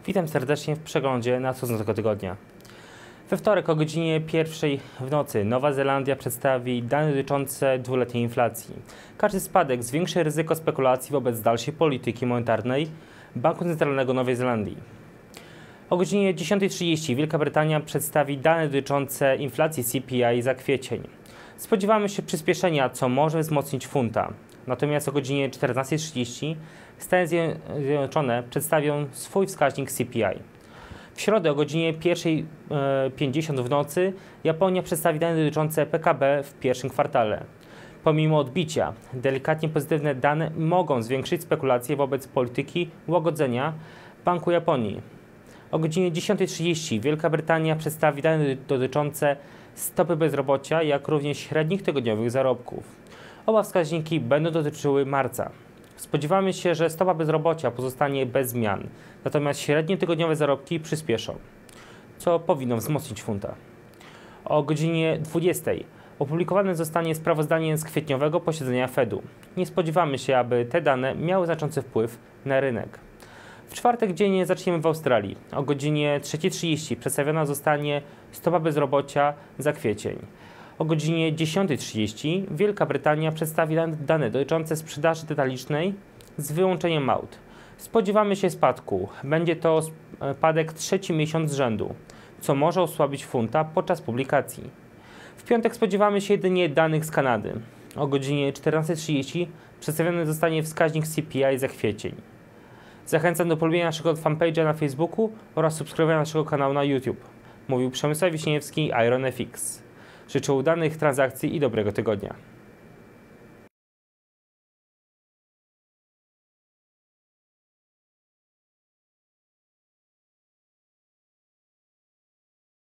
Witam serdecznie w przeglądzie nadchodzącego tygodnia. We wtorek o godzinie 1 w nocy Nowa Zelandia przedstawi dane dotyczące dwuletniej inflacji. Każdy spadek zwiększy ryzyko spekulacji wobec dalszej polityki monetarnej Banku Centralnego Nowej Zelandii. O godzinie 10:30 Wielka Brytania przedstawi dane dotyczące inflacji CPI za kwiecień. Spodziewamy się przyspieszenia, co może wzmocnić funta. Natomiast o godzinie 14:30 Stany Zjednoczone przedstawią swój wskaźnik CPI. W środę o godzinie 1:50 w nocy Japonia przedstawi dane dotyczące PKB w pierwszym kwartale. Pomimo odbicia, delikatnie pozytywne dane mogą zwiększyć spekulacje wobec polityki łagodzenia Banku Japonii. O godzinie 10:30 Wielka Brytania przedstawi dane dotyczące stopy bezrobocia, jak również średnich tygodniowych zarobków. Oba wskaźniki będą dotyczyły marca. Spodziewamy się, że stopa bezrobocia pozostanie bez zmian, natomiast średnie tygodniowe zarobki przyspieszą, co powinno wzmocnić funta. O godzinie 20:00 opublikowane zostanie sprawozdanie z kwietniowego posiedzenia Fedu. Nie spodziewamy się, aby te dane miały znaczący wpływ na rynek. W czwartek dziennie zaczniemy w Australii. O godzinie 3:30 przedstawiona zostanie stopa bezrobocia za kwiecień. O godzinie 10:30 Wielka Brytania przedstawi dane dotyczące sprzedaży detalicznej z wyłączeniem aut. Spodziewamy się spadku. Będzie to spadek trzeci miesiąc z rzędu, co może osłabić funta podczas publikacji. W piątek spodziewamy się jedynie danych z Kanady. O godzinie 14:30 przedstawiony zostanie wskaźnik CPI za kwiecień. Zachęcam do polubienia naszego fanpage'a na Facebooku oraz subskrybowania naszego kanału na YouTube. Mówił Przemysław Wiśniewski, IronFX. Życzę udanych transakcji i dobrego tygodnia.